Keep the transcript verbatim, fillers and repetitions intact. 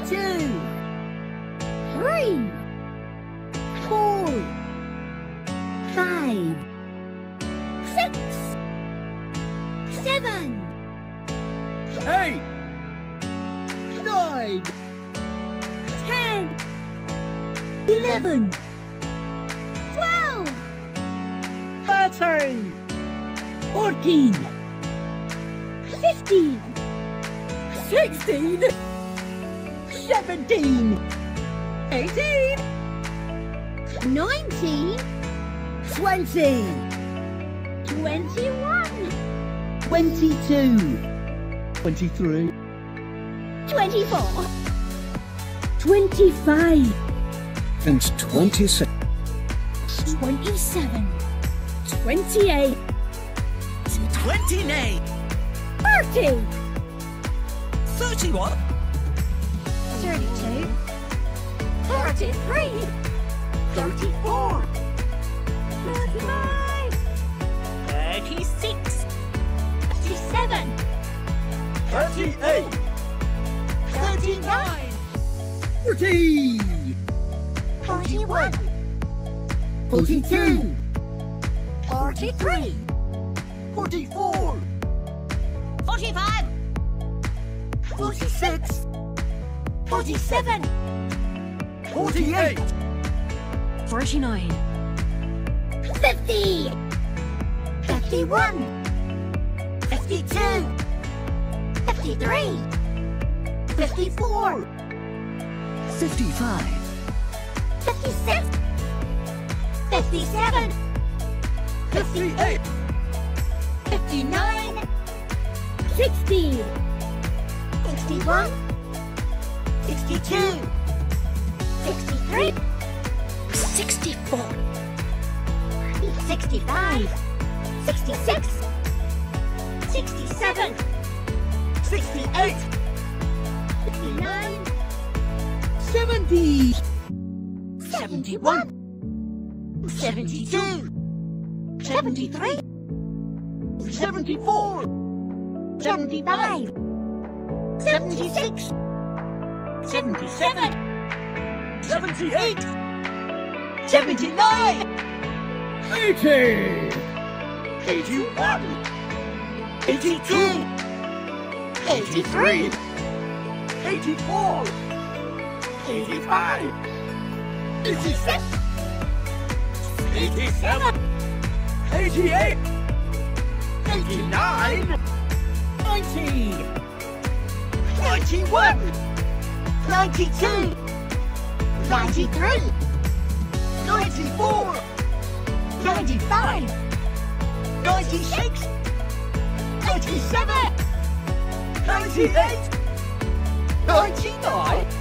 two, three, four, five, six, seven, eight, nine, ten, eleven, twelve, thirteen, fourteen, fifteen, sixteen, seventeen, eighteen, nineteen, twenty, twenty-one, twenty-two, twenty-three, twenty-four, twenty-five, and twenty-six, twenty-seven, twenty-eight, twenty-nine, thirty, thirty-one, thirty-two, thirty-three, thirty-four, thirty-five, thirty-six, thirty-seven, thirty-eight, thirty-nine, forty, forty-one, forty-two, forty-three, forty-four, forty-five, forty-six, forty-seven, forty-eight, forty-nine, fifty, fifty-one, fifty-two, fifty-three, fifty-four, fifty-five, fifty-six, fifty-seven, fifty-eight, fifty-nine, sixty, sixty-one, sixty-two, sixty-three, sixty-four, sixty-five, sixty-six, sixty-seven, sixty-eight, sixty-nine, seventy, seventy-one, seventy-two, seventy-three, seventy-four, seventy-five, seventy-six, seventy-seven, seventy-eight, seventy-nine, eighty, eighty-one, eighty-two, eighty-three, eighty-four, eighty-five, eighty-six, eighty-seven, eighty-eight, eighty-nine, ninety, ninety-one, ninety-two, ninety-three, ninety-four, ninety-five, ninety-six, ninety-seven, ninety-eight, ninety-nine,